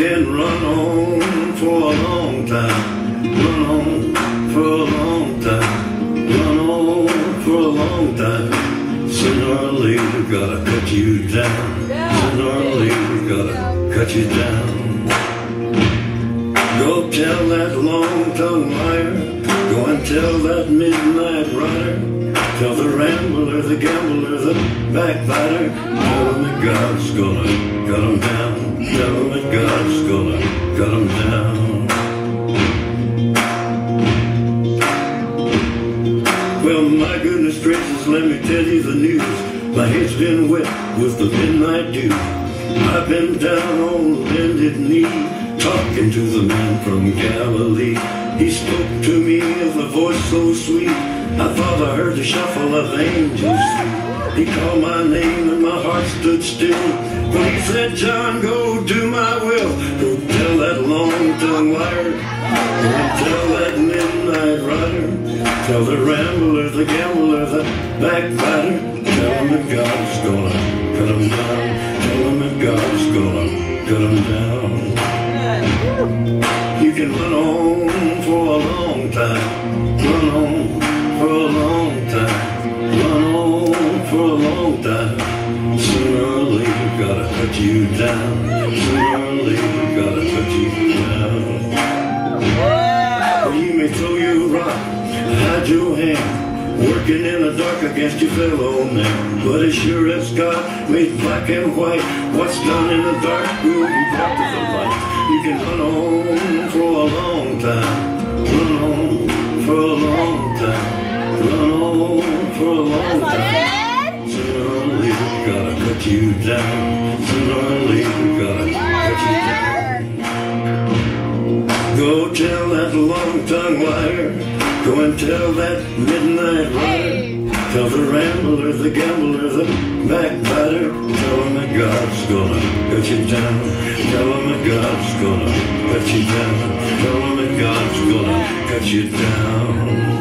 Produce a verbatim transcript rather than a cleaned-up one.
can run on for a long time, run on for a long time, run on for a long time. Sooner or later gotta cut you down, sooner or later gotta cut you down. Go tell that long-tongued liar, go and tell that midnight rider, tell the rambler, the gambler, the backbiter, tell him that God's gonna cut him down, tell him that God's gonna cut him down. Well, my goodness gracious, let me tell you the news. My head's been wet with the midnight dew. I've been down on bended knee, talking to the man from Galilee. He spoke to me with a voice so sweet, I thought I heard the shuffle of angels. He called my name and my heart stood still, when he said, John, go do my will. Go tell that long-tongued liar, go and tell that midnight rider, tell the rambler, the gambler, the backbiter, tell him that God's gonna cut him down, tell him that God's gonna cut him down. You can run on for a long time, run on for a long time, run on for a long time. Sooner or later gotta cut you down, sooner or later gotta cut you down. Or you may throw your rock, hide your hand, working in the dark against your fellow man. But as sure as God made black and white, what's done in the dark will be brought to the light. You can run on for a long time, run on for a long time, run on for a long time. Sooner or later gotta cut you down, sooner or later gotta cut you down. Go tell that long-tongued liar, go and tell that midnight rider, tell the rambler, the gambler, the backbiter, tell him that God's gonna cut you down, tell him that God's gonna cut you down, tell him that God's gonna cut you down.